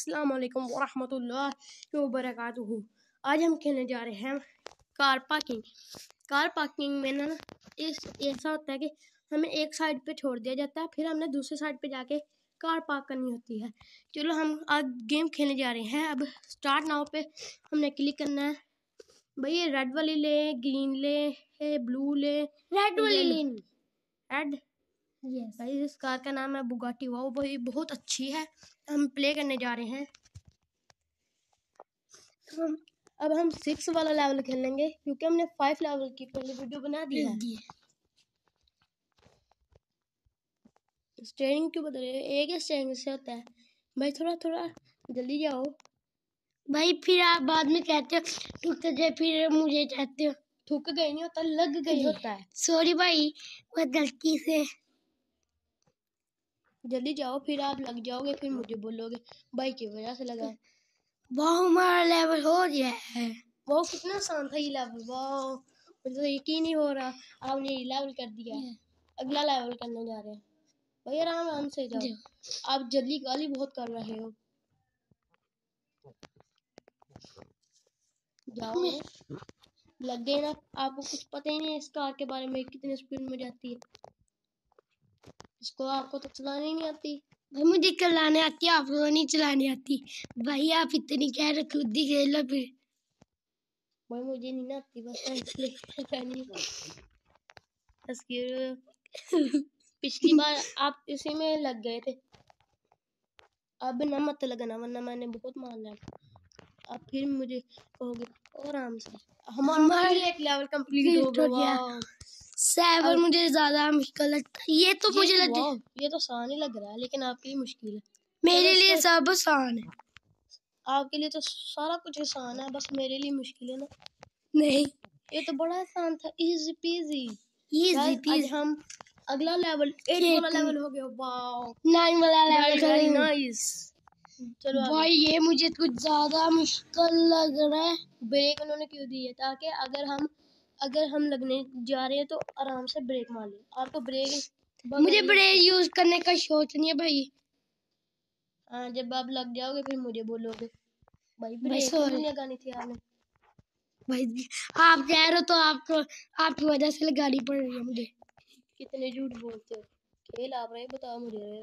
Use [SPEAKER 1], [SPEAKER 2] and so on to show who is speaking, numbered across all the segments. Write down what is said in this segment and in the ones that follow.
[SPEAKER 1] अस्सलाम वालेकुम वरहमतुल्लाहि वबरकातुहू। आज हम खेलने जा रहे हैं कार पार्किंग। कार पार्किंग में ना ऐसा होता है कि हमें एक साइड पे छोड़ दिया जाता है, फिर हमने दूसरी साइड पे जाके कार पार्क करनी होती है। चलो हम आज गेम खेलने जा रहे हैं। अब स्टार्ट नाउ पे हमने क्लिक करना है। भाई ये रेड वाली ले, ग्रीन ले, ब्लू ले,
[SPEAKER 2] रेड वाली लेनी।
[SPEAKER 1] रेड भाई इस कार का नाम है बुगाटी। वाओ भाई बहुत अच्छी है। हम प्ले करने जा रहे हैं। अब हम 6 वाला लेवल खेलेंगे क्योंकि हमने 5 लेवल की पहले वीडियो बना दी है। स्टीयरिंग क्यों बदल रहे? एक ही स्टीयरिंग से होता है भाई। थोड़ा थोड़ा जल्दी जाओ
[SPEAKER 2] भाई, फिर आप बाद में कहते हो ठुक जाए, फिर मुझे कहते हो
[SPEAKER 1] ठुक गई नहीं होता, लग गई होता है।
[SPEAKER 2] सॉरी भाई, वो गलती से।
[SPEAKER 1] जल्दी जाओ, फिर आप लग जाओगे, फिर मुझे बोलोगे भाई की वजह से लगा।
[SPEAKER 2] वाह, हमारा लेवल हो गया है।
[SPEAKER 1] वो कितना आसान था ये लेवल। वाह मुझे तो यकीन नहीं हो रहा आपने ये लेवल कर दिया है। अगला लेवल करने जा रहे हैं भाई। आराम आराम से जाओ। आप जल्दी गाली बहुत कर रहे हो। जाओ, लग गए ना। आपको कुछ पता ही नहीं है इस कार के बारे में, कितनी स्पीड में जाती है। इसको आपको तो चलाने ही नहीं आती।
[SPEAKER 2] भाई मुझे चलाने आती है, आपको नहीं चलाने आती। भाई आप इतनी कह रहे, खुद ही खेल लो फिर।
[SPEAKER 1] भाई मुझे नहीं आती, बस पिछली बार आप इसी में लग गए थे। अब ना मत लगना वरना मैंने बहुत मारना है। अब फिर मुझे कहोगे और आराम से। हमारा एक लेवल कंप्लीट हो गया।
[SPEAKER 2] 7 मुझे ज्यादा मुश्किल लगता है। ये तो मुझे लगता है
[SPEAKER 1] ये तो आसान ही लग रहा है, लेकिन आपके लिए मुश्किल है।
[SPEAKER 2] मेरे लिए सब आसान है।
[SPEAKER 1] आपके लिए तो सारा कुछ आसान है, बस मेरे लिए मुश्किल है ना।
[SPEAKER 2] नहीं,
[SPEAKER 1] ये तो बड़ा आसान था, इजी पीजी।
[SPEAKER 2] आज
[SPEAKER 1] हम अगला लेवल 8 वाला लेवल हो गया। वाओ
[SPEAKER 2] 9 वाला लेवल
[SPEAKER 1] वेरी नाइस। चलो
[SPEAKER 2] भाई ये मुझे कुछ ज्यादा मुश्किल लग रहा है।
[SPEAKER 1] ब्रेक उन्होंने क्यों दी है? ताकि अगर हम लगने जा रहे हैं तो आराम से ब्रेक मार ले। आपको ब्रेक
[SPEAKER 2] मुझे ब्रेक यूज करने का शौक नहीं है भाई।
[SPEAKER 1] हाँ, जब आप लग जाओगे फिर मुझे बोलोगे भाई ब्रेक नहीं लगानी थी आपने।
[SPEAKER 2] भाई आप कह रहे हो तो आपकी वजह से गाड़ी पड़ रही है मुझे।
[SPEAKER 1] कितने झूठ बोलते हो। खेल आप रहे बताओ मुझे।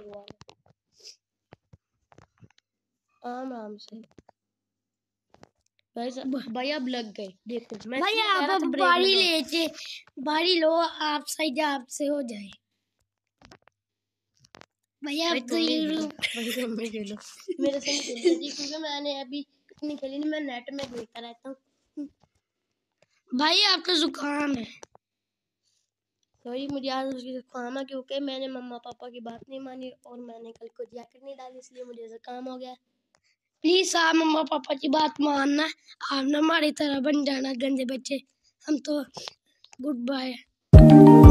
[SPEAKER 1] आराम से भाई अब लग गए। देखो मैं
[SPEAKER 2] भाई आप बारी लेते, बारी लो, आप सही आपसे हो जाए। भैया आप तो ये
[SPEAKER 1] खेलो मेरे से नहीं खेलते जी, क्योंकि मैंने अभी नहीं खेली नहीं। मैं नेट में देखता रहता हूँ।
[SPEAKER 2] भाई आपका जुकाम है।
[SPEAKER 1] सॉरी, मुझे आज जुकाम है क्योंकि मैंने मम्मा पापा की बात नहीं मानी और मैंने कल को जैकेट नहीं डाली, इसलिए मुझे जुकाम हो गया।
[SPEAKER 2] प्लीज आप मम्मा पापा की बात मानना। आप ना हमारी तरह बन जाना गंदे बच्चे। हम तो गुड बाय।